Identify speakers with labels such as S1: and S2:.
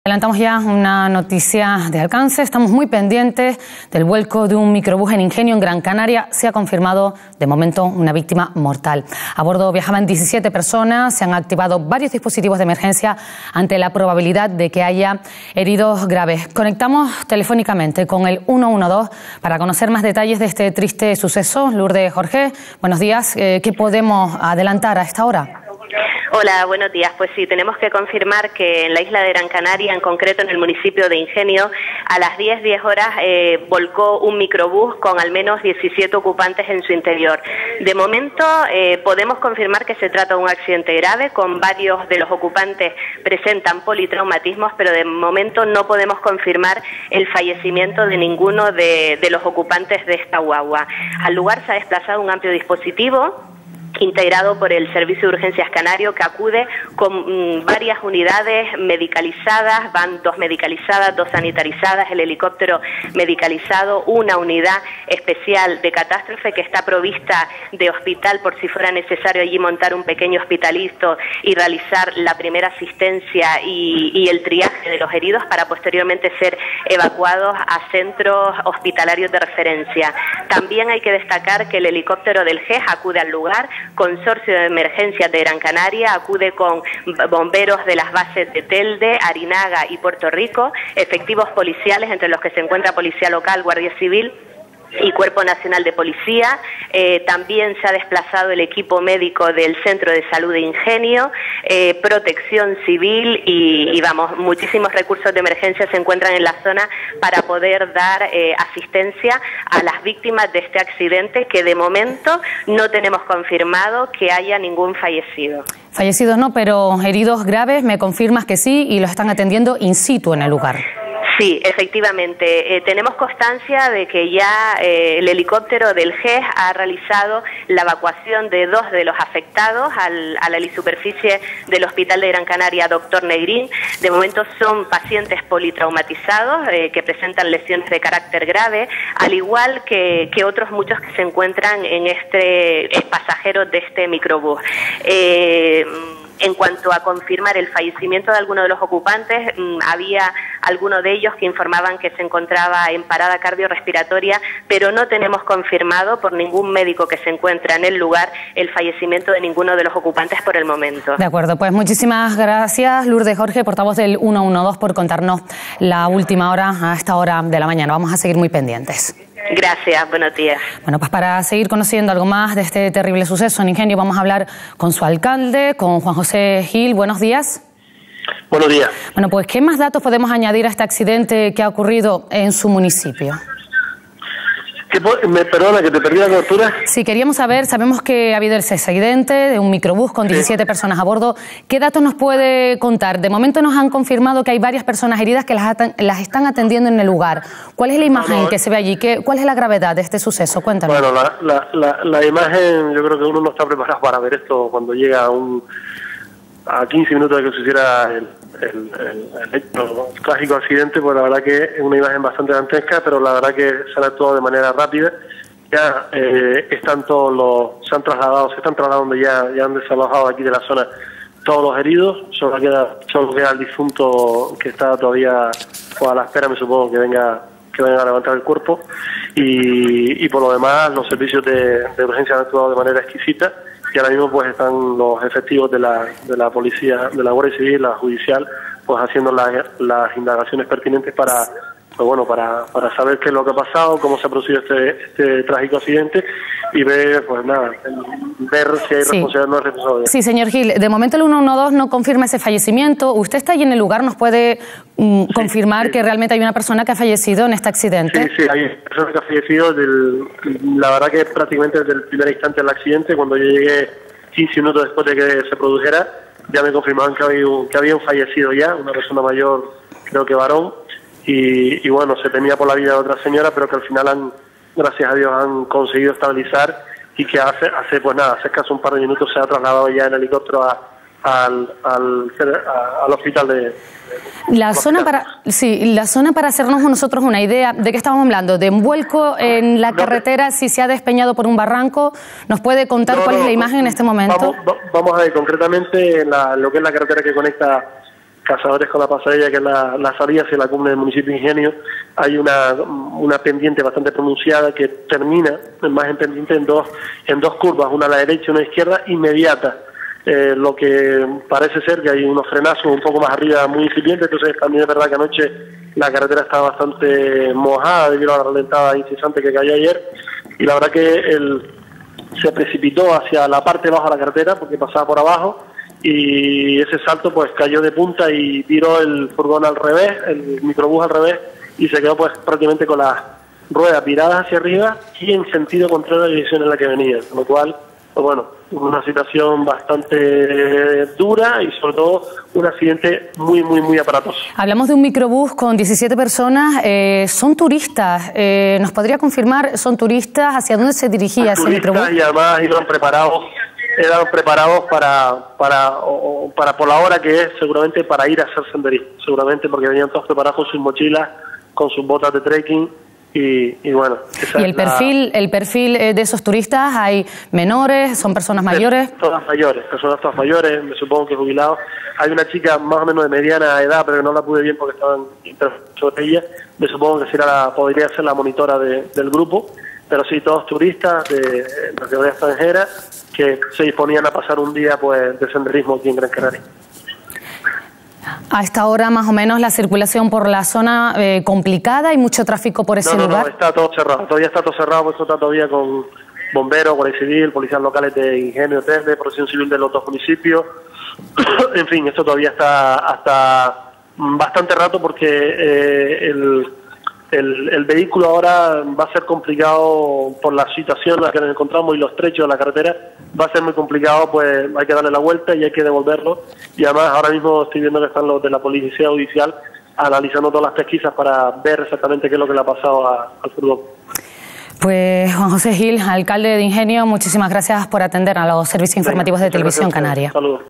S1: Adelantamos ya una noticia de alcance. Estamos muy pendientes del vuelco de un microbús en Ingenio, en Gran Canaria. Se ha confirmado, de momento, una víctima mortal. A bordo viajaban 17 personas. Se han activado varios dispositivos de emergencia ante la probabilidad de que haya heridos graves. Conectamos telefónicamente con el 112 para conocer más detalles de este triste suceso. Lourdes Jorge, buenos días. ¿Qué podemos adelantar a esta hora?
S2: Hola, buenos días. Pues sí, tenemos que confirmar que en la isla de Gran Canaria, en concreto en el municipio de Ingenio, a las 10 horas volcó un microbús con al menos 17 ocupantes en su interior. De momento podemos confirmar que se trata de un accidente grave, con varios de los ocupantes presentan politraumatismos, pero de momento no podemos confirmar el fallecimiento de ninguno de los ocupantes de esta guagua. Al lugar se ha desplazado un amplio dispositivo integrado por el Servicio de Urgencias Canario, que acude con varias unidades medicalizadas, van 2 medicalizadas, 2 sanitarizadas, el helicóptero medicalizado, una unidad especial de catástrofe que está provista de hospital por si fuera necesario allí montar un pequeño hospitalito y realizar la primera asistencia y el triaje de los heridos para posteriormente ser evacuados a centros hospitalarios de referencia. También hay que destacar que el helicóptero del GES acude al lugar. Consorcio de Emergencias de Gran Canaria acude con bomberos de las bases de Telde, Arinaga y Puerto Rico, efectivos policiales, entre los que se encuentra Policía Local, Guardia Civil y Cuerpo Nacional de Policía. También se ha desplazado el equipo médico del Centro de Salud de Ingenio, Protección Civil y vamos, muchísimos recursos de emergencia se encuentran en la zona para poder dar asistencia a las víctimas de este accidente, que de momento no tenemos confirmado que haya ningún fallecido. Fallecidos no, pero heridos graves, ¿me confirmas que sí? Y los están atendiendo in situ en el lugar. Sí, efectivamente. Tenemos constancia de que ya el helicóptero del GES ha realizado la evacuación de 2 de los afectados a la superficie del Hospital de Gran Canaria Dr. Negrín. De momento son pacientes politraumatizados que presentan lesiones de carácter grave, al igual que otros muchos que se encuentran en pasajeros de este microbús. En cuanto a confirmar el fallecimiento de alguno de los ocupantes, había algunos de ellos que informaban que se encontraba en parada cardiorrespiratoria, pero no tenemos confirmado por ningún médico que se encuentra en el lugar el fallecimiento de ninguno de los ocupantes por el momento. De acuerdo, pues muchísimas gracias, Lourdes Jorge, portavoz del 112, por contarnos la última hora a esta hora de la mañana. Vamos a seguir muy pendientes. Gracias, buenos días. Bueno, pues para seguir conociendo algo más de este terrible suceso en Ingenio, vamos a hablar con su alcalde, con Juan José Gil. Buenos días. Buenos días. Bueno, pues ¿qué más datos podemos añadir a este accidente que ha ocurrido en su municipio? Perdona, que te perdí la cobertura. Sí, queríamos saber, sabemos que ha habido ese accidente de un microbús con 17 personas a bordo. ¿Qué datos nos puede contar? De momento nos han confirmado que hay varias personas heridas que las están atendiendo en el lugar. ¿Cuál es la imagen que se ve allí? ¿Cuál es la gravedad de este suceso? Cuéntame. Bueno, la imagen, yo creo que uno no está preparado para ver esto cuando llega a 15 minutos de que sucediera el trágico accidente. Pues la verdad que es una imagen bastante dantesca, pero la verdad que se ha actuado de manera rápida. Ya están se están trasladando ya han desalojado aquí de la zona todos los heridos. Solo queda el difunto, que está todavía a la espera, me supongo, que venga a levantar el cuerpo. Y por lo demás, los servicios de urgencia han actuado de manera exquisita. Y ahora mismo pues están los efectivos de la policía, de la Guardia Civil, la judicial, pues haciendo las indagaciones pertinentes para saber qué es lo que ha pasado, cómo se ha producido este trágico accidente y ver si hay responsabilidad o no hay responsabilidad. Sí, señor Gil, de momento el 112 no confirma ese fallecimiento. ¿Usted está allí en el lugar? ¿Nos puede confirmar que realmente hay una persona que ha fallecido en este accidente? Sí, hay una persona que ha fallecido. La verdad que prácticamente desde el primer instante del accidente, cuando yo llegué 15 minutos después de que se produjera, ya me confirmaban que había un fallecido ya, una persona mayor, creo que varón. Y bueno, se temía por la vida de otra señora, pero que al final gracias a Dios han conseguido estabilizar, y que hace escaso un par de minutos se ha trasladado ya en helicóptero al hospital de... La zona para hacernos nosotros una idea de qué estamos hablando, de un vuelco en la carretera, si se ha despeñado por un barranco. ¿Nos puede contar cuál es la imagen en este momento? Vamos a ver concretamente lo que es la carretera que conecta
S3: Cazadores con la Pasadilla, que es la salida hacia la cumbre del municipio de Ingenio, hay una pendiente bastante pronunciada que termina más en pendiente en dos curvas, una a la derecha y una a la izquierda, inmediata. Lo que parece ser que hay unos frenazos un poco más arriba muy incipientes, entonces también es verdad que anoche la carretera estaba bastante mojada debido a la ralentada incesante que cayó ayer, y la verdad que se precipitó hacia la parte de abajo de la carretera porque pasaba por abajo, y ese salto pues cayó de punta y viró el furgón al revés, el microbús al revés, y se quedó pues prácticamente con las ruedas viradas hacia arriba y en sentido contrario a la dirección en la que venía, con lo cual, pues bueno, una situación bastante dura y sobre todo un accidente muy aparatoso.
S1: Hablamos de un microbús con 17 personas, son turistas, ¿nos podría confirmar, son turistas? ¿Hacia dónde se dirigía ese microbús?
S3: Y además eran preparados para por la hora que es, seguramente para ir a hacer senderismo, seguramente porque venían todos preparados con sus mochilas, con sus botas de trekking. Y bueno,
S1: ¿y el perfil de esos turistas? ¿Hay menores? ¿Son personas mayores?
S3: Todas mayores, personas todas mayores, me supongo que jubilados. Hay una chica más o menos de mediana edad, pero que no la pude bien porque estaban sobre ella. Me supongo que podría ser la monitora del grupo, pero sí, todos turistas de nacionalidad extranjera que se disponían a pasar un día pues de senderismo aquí en Gran Canaria.
S1: A esta hora más o menos la circulación por la zona complicada, ¿hay mucho tráfico por ese lugar?
S3: No, está todo cerrado, todavía está todo cerrado, pues está todavía con bomberos, guardia civil, policías locales de Ingenio, de Protección Civil de los dos municipios. En fin, esto todavía está hasta bastante rato porque el vehículo ahora va a ser complicado por la situación en la que nos encontramos y los trechos de la carretera. Va a ser muy complicado, pues hay que darle la vuelta y hay que devolverlo. Y además ahora mismo estoy viendo que están los de la Policía Judicial analizando todas las pesquisas para ver exactamente qué es lo que le ha pasado al furgón.
S1: Pues Juan José Gil, alcalde de Ingenio, muchísimas gracias por atender a los servicios informativos de Televisión Canaria.
S3: Saludos.